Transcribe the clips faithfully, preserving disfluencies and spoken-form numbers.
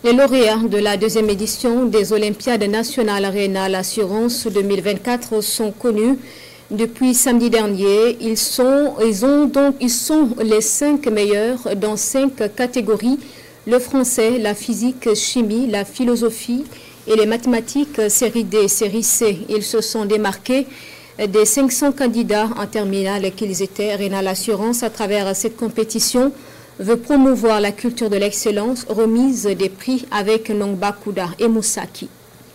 Les lauréats de la deuxième édition des Olympiades nationales Rénal Assurance deux mille vingt-quatre sont connus depuis samedi dernier. Ils sont, ils ont donc, ils sont les cinq meilleurs dans cinq catégories: le français, la physique, chimie, la philosophie et les mathématiques série D, série C. Ils se sont démarqués des cinq cents candidats en terminale qu'ils étaient. Rénal Assurance, à travers cette compétition, veut promouvoir la culture de l'excellence, remise des prix avec Nongba Kouda et Moussaki.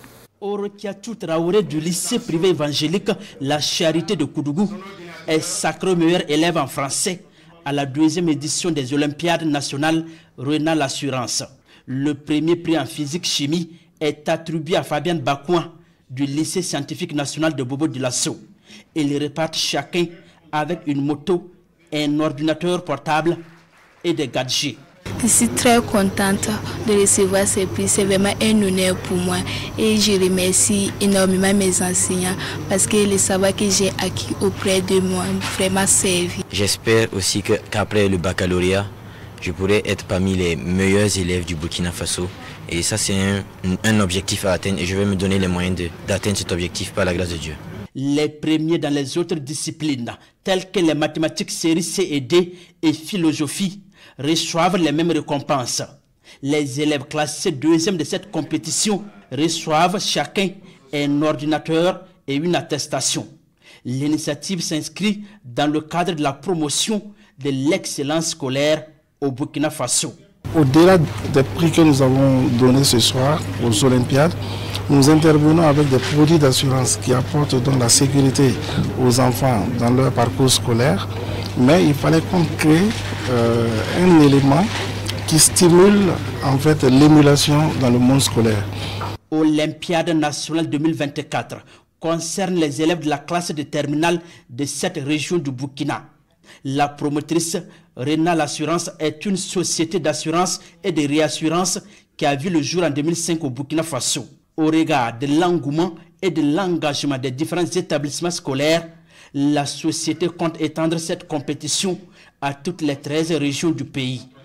Orokiatou Traoré du lycée privé évangélique La Charité de Koudougou est sacré meilleur élève en français à la deuxième édition des Olympiades nationales Rénal Assurance. Le premier prix en physique-chimie est attribué à Fabienne Bakouin du lycée scientifique national de Bobo Dioulasso. Ils repartent chacun avec une moto, un ordinateur portable et des gadgets. Je suis très contente de recevoir ces prix. C'est vraiment un honneur pour moi. Et je remercie énormément mes enseignants parce que le savoir que j'ai acquis auprès de moi m'a vraiment servi. J'espère aussi qu'après le baccalauréat, je pourrai être parmi les meilleurs élèves du Burkina Faso. Et ça, c'est un, un objectif à atteindre et je vais me donner les moyens d'atteindre cet objectif par la grâce de Dieu. Les premiers dans les autres disciplines, telles que les mathématiques série C et D et philosophie, reçoivent les mêmes récompenses. Les élèves classés deuxième de cette compétition reçoivent chacun un ordinateur et une attestation. L'initiative s'inscrit dans le cadre de la promotion de l'excellence scolaire au Burkina Faso. Au-delà des prix que nous avons donnés ce soir aux Olympiades, nous intervenons avec des produits d'assurance qui apportent donc la sécurité aux enfants dans leur parcours scolaire. Mais il fallait qu'on crée euh, un élément qui stimule en fait l'émulation dans le monde scolaire. Olympiade nationale deux mille vingt-quatre concerne les élèves de la classe de terminale de cette région du Burkina. La promotrice Rénal Assurance est une société d'assurance et de réassurance qui a vu le jour en deux mille cinq au Burkina Faso. Au regard de l'engouement et de l'engagement des différents établissements scolaires, la société compte étendre cette compétition à toutes les treize régions du pays.